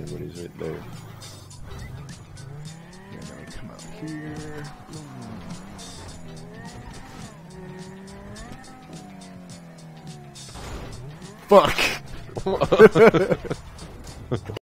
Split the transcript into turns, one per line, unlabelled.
everybody's right there.
Yeah, now we come out here. Fuck!